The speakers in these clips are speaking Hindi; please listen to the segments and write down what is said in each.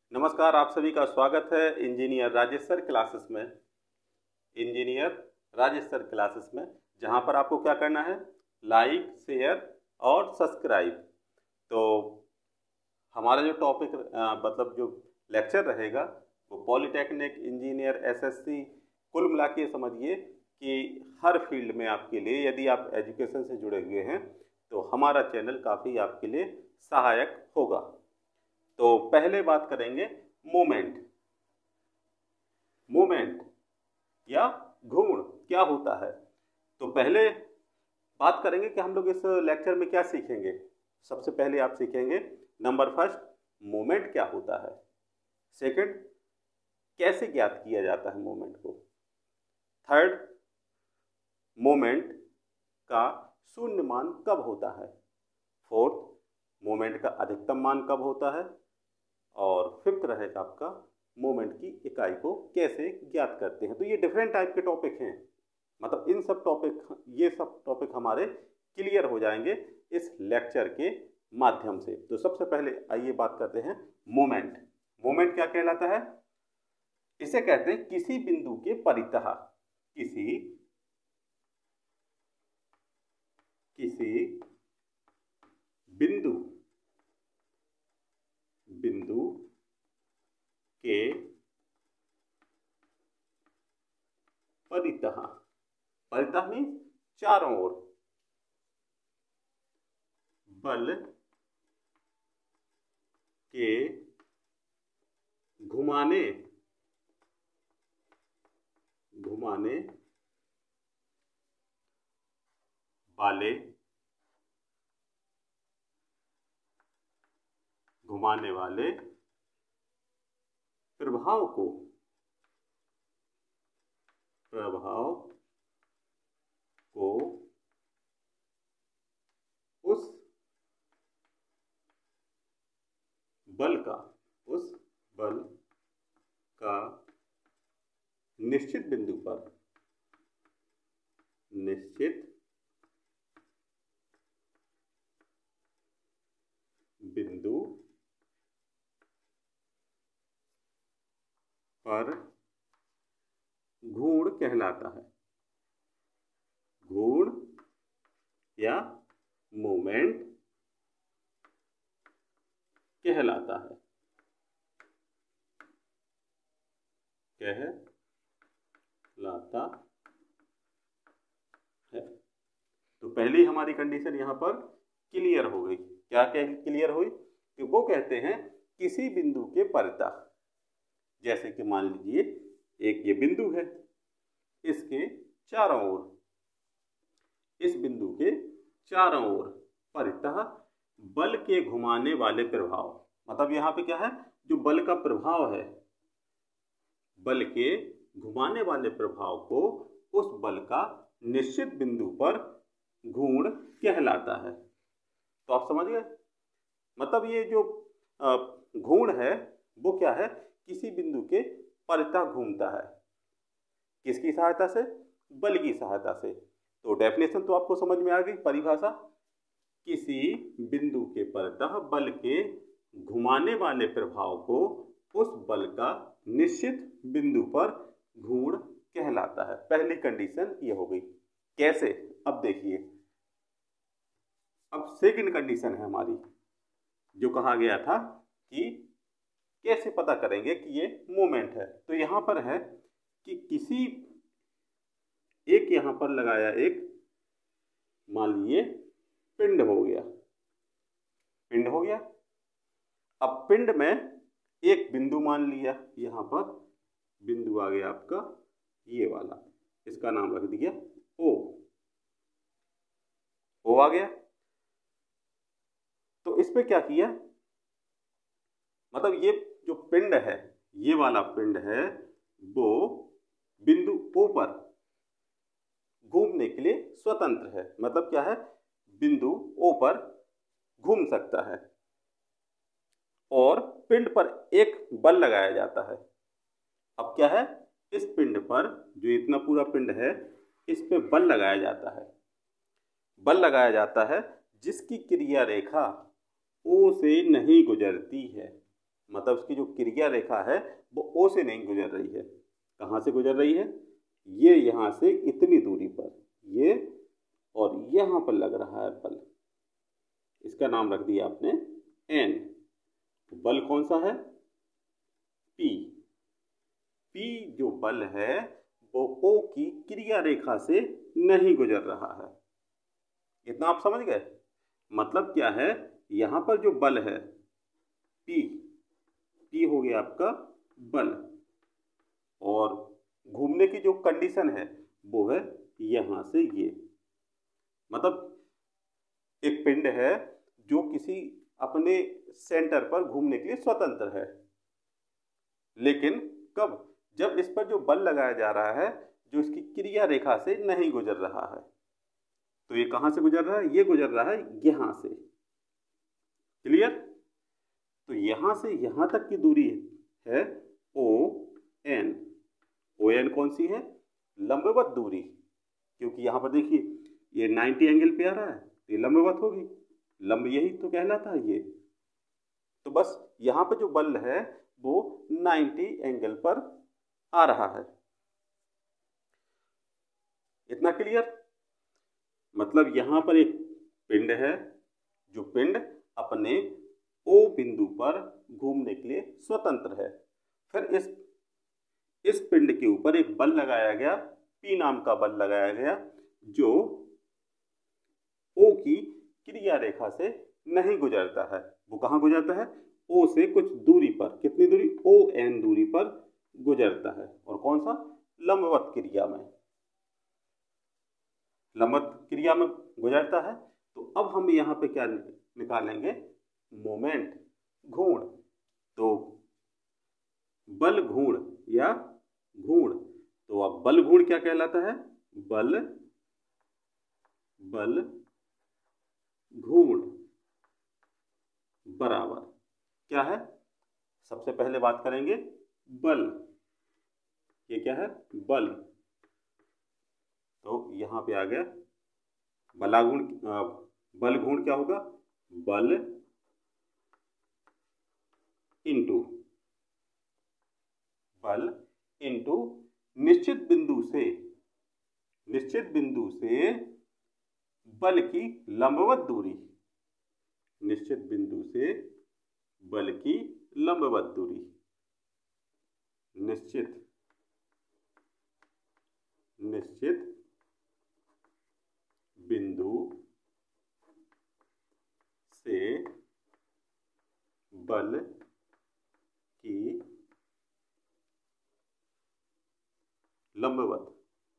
नमस्कार, आप सभी का स्वागत है इंजीनियर राजेश सर क्लासेस में। इंजीनियर राजेश सर क्लासेस में जहां पर आपको क्या करना है, लाइक, शेयर और सब्सक्राइब। तो हमारा जो टॉपिक मतलब जो लेक्चर रहेगा वो पॉलीटेक्निक, इंजीनियर, एसएससी, कुल मिला के समझिए कि हर फील्ड में आपके लिए, यदि आप एजुकेशन से जुड़े हुए हैं तो हमारा चैनल काफ़ी आपके लिए सहायक होगा। तो पहले बात करेंगे मोमेंट। मोमेंट या घूर्ण क्या होता है। तो पहले बात करेंगे कि हम लोग इस लेक्चर में क्या सीखेंगे। सबसे पहले आप सीखेंगे नंबर फर्स्ट, मोमेंट क्या होता है। सेकंड, कैसे ज्ञात किया जाता है मोमेंट को। थर्ड, मोमेंट का शून्य मान कब होता है। फोर्थ, मोमेंट का अधिकतम मान कब होता है। और फिफ्थ रहेगा आपका मोमेंट की इकाई को कैसे ज्ञात करते हैं। तो ये डिफरेंट टाइप के टॉपिक हैं, मतलब इन सब टॉपिक, ये सब टॉपिक हमारे क्लियर हो जाएंगे इस लेक्चर के माध्यम से। तो सबसे पहले आइए बात करते हैं मोमेंट। मोमेंट क्या कहलाता है। इसे कहते हैं किसी बिंदु के परितः, किसी बिंदु के परितः, परितः मीन्स चारों ओर, बल के घुमाने वाले प्रभाव को उस बल का निश्चित बिंदु पर घूर्ण कहलाता है। घूर्ण या मोमेंट कहलाता है। तो पहली हमारी कंडीशन यहाँ पर क्लियर हो गई। क्या क्लियर हुई कि वो कहते हैं किसी बिंदु के परितः, जैसे कि मान लीजिए एक ये बिंदु है, इसके चारों ओर, इस बिंदु के चारों ओर परितः बल के घुमाने वाले प्रभाव, मतलब यहाँ पे क्या है, जो बल का प्रभाव है, बल के घुमाने वाले प्रभाव को उस बल का निश्चित बिंदु पर घूर्ण कहलाता है। तो आप समझ गए, मतलब ये जो घूर्ण है वो क्या है, किसी बिंदु के परितः घूमता है। किसकी सहायता से, बल की सहायता से। तो डेफिनेशन तो आपको समझ में आ गई, परिभाषा, किसी बिंदु के परितः बल के घुमाने वाले प्रभाव को उस बल का निश्चित बिंदु पर घूर्ण कहलाता है। पहली कंडीशन ये हो गई। कैसे, अब देखिए, अब सेकंड कंडीशन है हमारी, जो कहा गया था कि कैसे पता करेंगे कि ये मोमेंट है। तो यहां पर है कि किसी एक, यहां पर लगाया एक, मान लीजिए पिंड हो गया, अब पिंड में एक बिंदु मान लिया, यहां पर बिंदु आ गया आपका ये वाला, इसका नाम रख दिया ओ आ गया। तो इस पे क्या किया, मतलब ये जो पिंड है, ये वाला पिंड है, वो बिंदु ओ पर घूमने के लिए स्वतंत्र है। मतलब क्या है, बिंदु ओ पर घूम सकता है और पिंड पर एक बल लगाया जाता है। अब क्या है, इस पिंड पर, जो इतना पूरा पिंड है, इस पे बल लगाया जाता है, जिसकी क्रिया रेखा ओ से नहीं गुजरती है। मतलब उसकी जो क्रिया रेखा है वो ओ से नहीं गुजर रही है। कहाँ से गुजर रही है? ये यहाँ से इतनी दूरी पर, ये और यहाँ पर लग रहा है बल, इसका नाम रख दिया आपने एन। बल कौन सा है? पी। पी जो बल है वो ओ की क्रिया रेखा से नहीं गुजर रहा है। इतना आप समझ गए? मतलब क्या है, यहां पर जो बल है पी, पी हो गया आपका बल, और घूमने की जो कंडीशन है वो है यहां से ये। मतलब एक पिंड है जो किसी अपने सेंटर पर घूमने के लिए स्वतंत्र है, लेकिन कब? जब इस पर जो बल लगाया जा रहा है जो इसकी क्रिया रेखा से नहीं गुजर रहा है। तो ये कहां से गुजर रहा है? ये गुजर रहा है यहां से। क्लियर? तो यहां से यहां तक की दूरी है ओ एन। ओ एन कौन सी है? लंबवत दूरी, क्योंकि यहां पर देखिए ये 90 एंगल पे आ रहा है, ये लंबवत होगी, लंब यही तो कहलाता है ये। तो बस यहां पर जो बल है वो 90 एंगल पर आ रहा है। इतना क्लियर? मतलब यहां पर एक पिंड है, जो पिंड अपने ओ बिंदु पर घूमने के लिए स्वतंत्र है। फिर इस पिंड के ऊपर एक बल लगाया गया, पी नाम का बल लगाया गया, जो ओ की क्रिया रेखा से नहीं गुजरता है। वो कहाँ गुजरता है? ओ से कुछ दूरी पर। कितनी दूरी? ओ एन दूरी पर गुजरता है। और कौन सा? लंबवत क्रिया में, लंबवत क्रिया में गुजरता है। तो अब हम यहाँ पे क्या निकालेंगे? मोमेंट, घूर्ण। तो बल घूर्ण या घूर्ण, तो अब बल घूर्ण क्या कहलाता है? बल घूर्ण बराबर क्या है? सबसे पहले बात करेंगे बल। ये क्या है? बल। तो यहां पे आ गया बलागुण। बल घूर्ण क्या होगा? बल इंटू बल इंटू निश्चित बिंदु से बल की लंबवत दूरी। निश्चित बिंदु से बल की लंबवत दूरी। निश्चित बिंदु से बल की लंबवत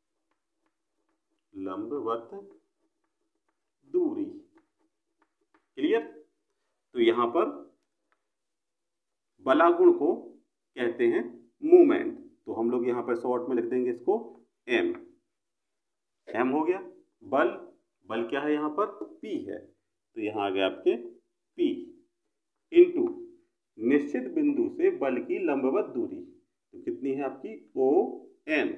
दूरी। क्लियर? तो यहां पर बलागुण को कहते हैं मूवमेंट। तो हम लोग यहां पर शॉर्ट में लिख देंगे इसको एम। एम हो गया बल। बल क्या है? यहां पर पी है, तो यहां आ गया आपके पी इंटू निश्चित बिंदु से बल की लंबवत दूरी। तो कितनी है आपकी? O N.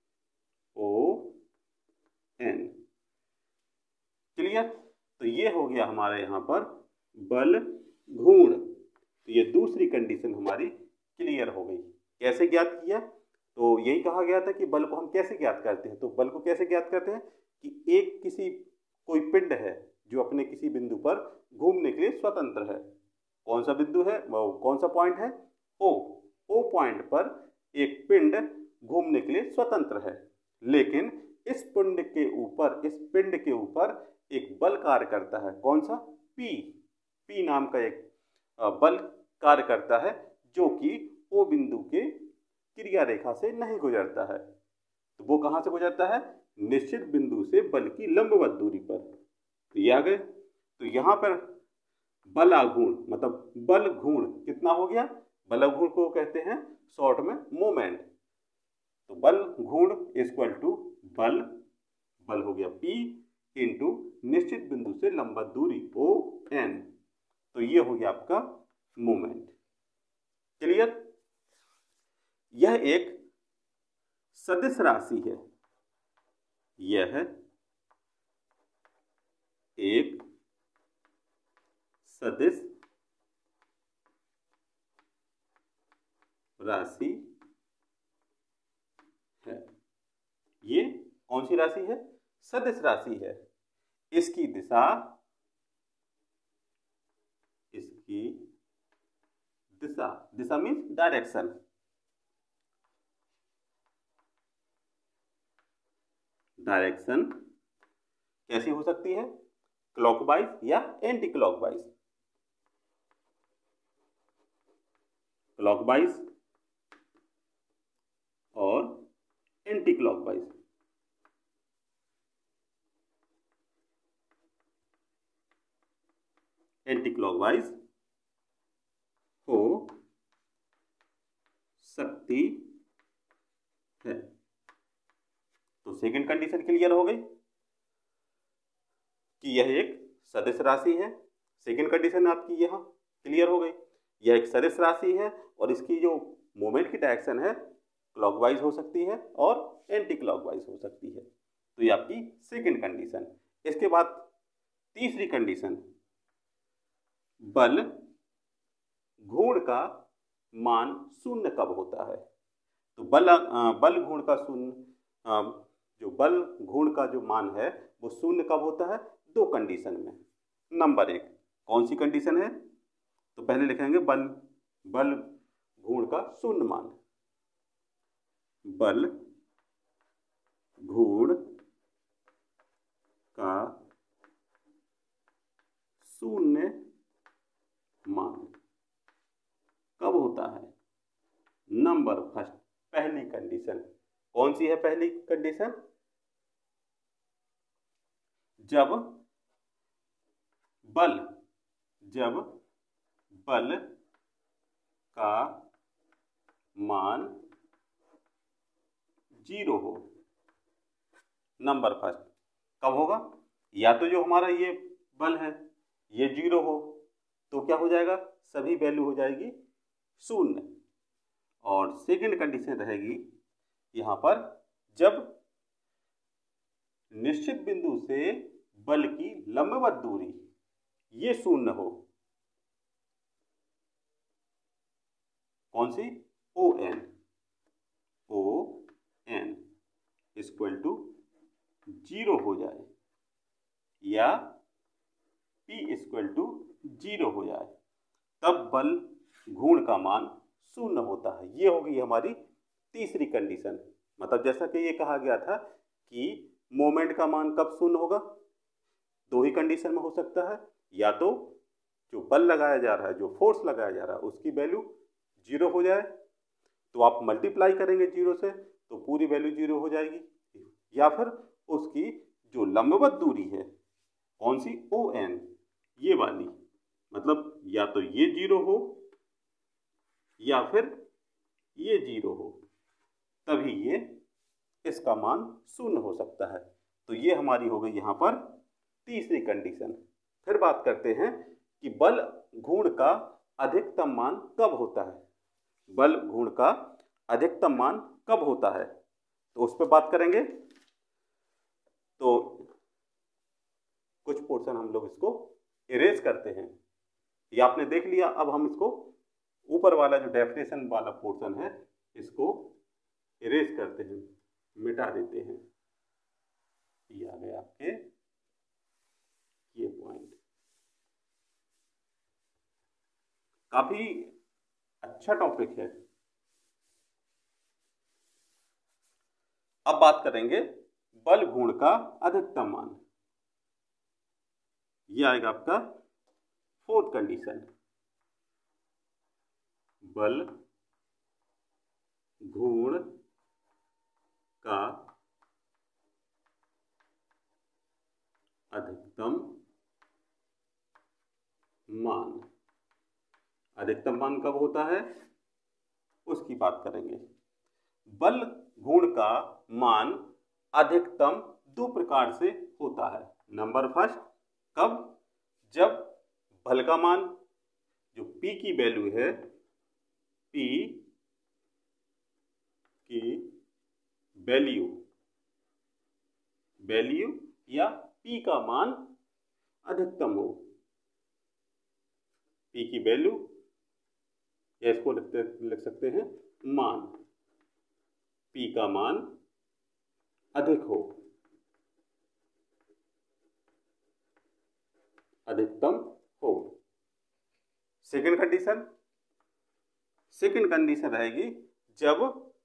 क्लियर? तो ये हो गया हमारे यहाँ पर बल घूर्ण। तो ये दूसरी कंडीशन हमारी क्लियर हो गई। कैसे ज्ञात किया? तो यही कहा गया था कि बल को हम कैसे ज्ञात करते हैं। तो बल को कैसे ज्ञात करते हैं कि एक कोई पिंड है जो अपने किसी बिंदु पर घूमने के लिए स्वतंत्र है। कौन सा बिंदु है वो? कौन सा पॉइंट है? ओ पॉइंट पर एक पिंड घूमने के लिए स्वतंत्र है, लेकिन इस पिंड के ऊपर एक बल कार्य करता है। कौन सा? पी नाम का एक बल कार्य करता है, जो कि ओ बिंदु के क्रिया रेखा से नहीं गुजरता है। तो वो कहां से गुजरता है? निश्चित बिंदु से बल की लंबवत दूरी पर। तो ये आ गए। तो यहां पर बलाघूर्ण मतलब बल घूर्ण कितना हो गया? बलाघूर्ण को कहते हैं शॉर्ट में मोमेंट। तो बल घूर्ण इक्वल टू बल हो गया P इंटू निश्चित बिंदु से लंबवत दूरी ओ एन। तो ये हो गया आपका मोमेंट। क्लियर? यह एक सदिश राशि है। यह एक सदिश राशि है। ये कौन सी राशि है? सदिश राशि है। इसकी दिशा दिशा मीन्स डायरेक्शन। डायरेक्शन कैसी हो सकती है? क्लॉकवाइज या एंटी क्लॉकवाइज। क्लॉकवाइज और एंटी क्लॉकवाइज। एंटी क्लॉकवाइज हो सकती है। तो सेकंड कंडीशन क्लियर हो गई कि यह एक सदिश राशि है। सेकंड कंडीशन आपकी यहां क्लियर हो गई, यह एक सदिश राशि है और इसकी जो मोमेंट की डायरेक्शन है क्लॉकवाइज हो सकती है और एंटी क्लॉकवाइज हो सकती है। तो ये आपकी सेकंड कंडीशन। इसके बाद तीसरी कंडीशन, बल घूर्ण का मान शून्य कब होता है? तो बल घूर्ण का जो बल घूर्ण का जो मान है वो शून्य कब होता है? दो कंडीशन में। नंबर एक, कौन सी कंडीशन है? तो पहले लिखेंगे बल घूर्ण का शून्य मान। बल घूर्ण का शून्य मान कब होता है? नंबर फर्स्ट, पहली कंडीशन। कौन सी है पहली कंडीशन? जब बल का मान 0 हो। नंबर फर्स्ट कब होगा? या तो जो हमारा ये बल है ये 0 हो तो क्या हो जाएगा? सभी वैल्यू हो जाएगी शून्य। और सेकंड कंडीशन रहेगी यहां पर, जब निश्चित बिंदु से बल की लंबवत दूरी ये शून्य हो। कौन सी? ON इक्वल टू 0 हो जाए या P इक्वल टू 0 हो जाए, तब बल घूर्ण का मान शून्य होता है। ये होगी हमारी तीसरी कंडीशन। मतलब जैसा कि ये कहा गया था कि मोमेंट का मान कब शून्य होगा? दो ही कंडीशन में हो सकता है, या तो जो बल लगाया जा रहा है, जो फोर्स लगाया जा रहा है उसकी वैल्यू 0 हो जाए तो आप मल्टीप्लाई करेंगे 0 से तो पूरी वैल्यू 0 हो जाएगी, या फिर उसकी जो लंबवत दूरी है कौन सी? ON ये वाली, मतलब या तो ये 0 हो या फिर ये 0 हो, तभी ये इसका मान शून्य हो सकता है। तो ये हमारी हो गई यहाँ पर तीसरी कंडीशन। फिर बात करते हैं कि बल घूर्ण का अधिकतम मान कब होता है? बल घूर्ण का अधिकतम मान कब होता है, तो उस पर बात करेंगे। तो कुछ पोर्शन हम लोग इसको इरेज करते हैं। ये आपने देख लिया। अब हम इसको ऊपर वाला जो डेफिनेशन वाला पोर्शन है इसको इरेज करते हैं, मिटा देते हैं। ये आ गए आपके ये पॉइंट। काफी अच्छा टॉपिक है। अब बात करेंगे बल घूर्ण का अधिकतम मान। ये आएगा आपका फोर्थ कंडीशन, बल घूर्ण का अधिकतम मान। अधिकतम मान कब होता है उसकी बात करेंगे। बल घूर्ण का मान अधिकतम दो प्रकार से होता है। नंबर फर्स्ट, कब? जब बल का मान जो P की वैल्यू है, P की वैल्यू या P का मान अधिकतम हो। P की वैल्यू या इसको लिख सकते हैं मान, P का मान अधिक हो, अधिकतम हो। सेकेंड कंडीशन रहेगी जब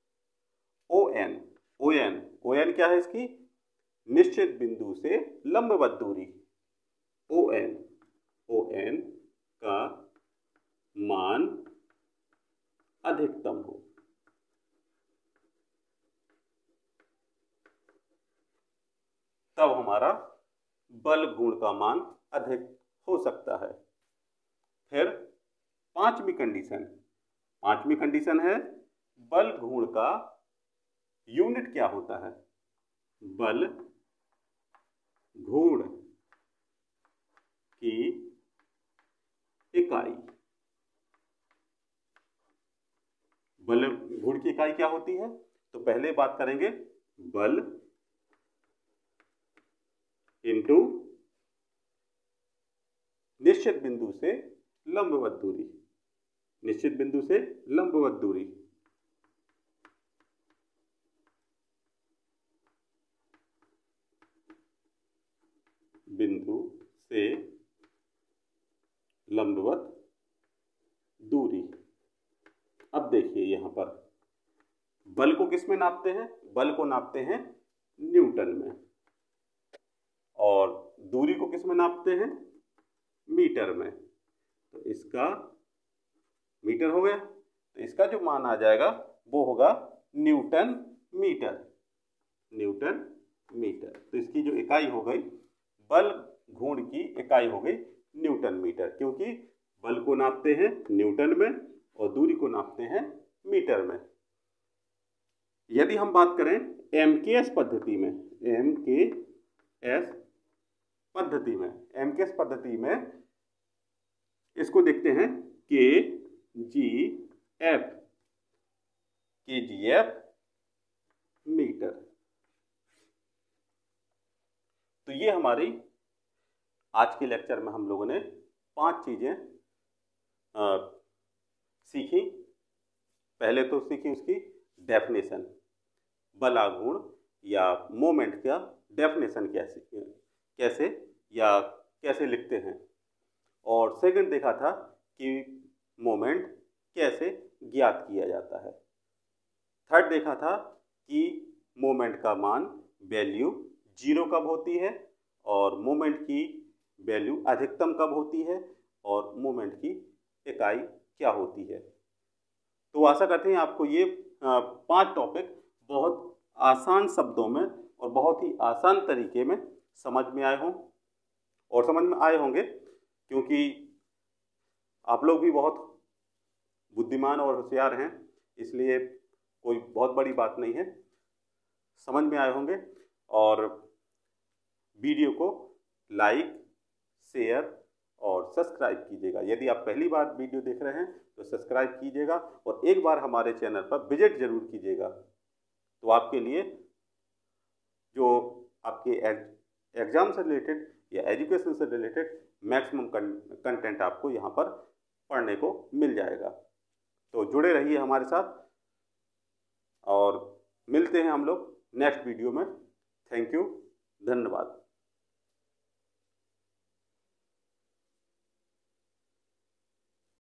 ON क्या है इसकी, निश्चित बिंदु से लंबवत दूरी, ON का मान अधिकतम हो। तब हमारा बल गुण का मान अधिक हो सकता है। फिर पांचवी कंडीशन है बल गुण का यूनिट क्या होता है, बल गुण की इकाई, बल गुण की इकाई क्या होती है, तो पहले बात करेंगे बल इंटू निश्चित बिंदु से लंबवत दूरी, निश्चित बिंदु से लंबवत दूरी, बिंदु से लंबवत दूरी। अब देखिए यहां पर बल को किस में नापते हैं, बल को नापते हैं न्यूटन में, और दूरी को किस में नापते हैं, मीटर में। तो इसका मीटर हो गया, तो इसका जो मान आ जाएगा वो होगा न्यूटन मीटर। तो इसकी जो इकाई हो गई, बल गुण की इकाई हो गई न्यूटन मीटर, क्योंकि बल को नापते हैं न्यूटन में और दूरी को नापते हैं मीटर में। यदि हम बात करें MKS पद्धति में इसको देखते हैं KGF मीटर। तो ये हमारी आज के लेक्चर में हम लोगों ने 5 चीजें सीखी। पहले तो सीखी उसकी डेफिनेशन, बलागुण या मोमेंट का डेफिनेशन कैसे लिखते हैं, और सेकंड देखा था कि मोमेंट कैसे ज्ञात किया जाता है। थर्ड देखा था कि मोमेंट का मान वैल्यू 0 कब होती है, और मोमेंट की वैल्यू अधिकतम कब होती है, और मोमेंट की इकाई क्या होती है। तो आशा करते हैं आपको ये 5 टॉपिक बहुत आसान शब्दों में और बहुत ही आसान तरीके में समझ में आए हों, और समझ में आए होंगे, क्योंकि आप लोग भी बहुत बुद्धिमान और होशियार हैं, इसलिए कोई बहुत बड़ी बात नहीं है, समझ में आए होंगे। और वीडियो को लाइक, शेयर और सब्सक्राइब कीजिएगा। यदि आप पहली बार वीडियो देख रहे हैं तो सब्सक्राइब कीजिएगा, और एक बार हमारे चैनल पर विजिट जरूर कीजिएगा। तो आपके लिए जो आपके एग्जाम से रिलेटेड या एजुकेशन से रिलेटेड मैक्सिमम कंटेंट आपको यहाँ पर पढ़ने को मिल जाएगा। तो जुड़े रहिए हमारे साथ, और मिलते हैं हम लोग नेक्स्ट वीडियो में। थैंक यू, धन्यवाद।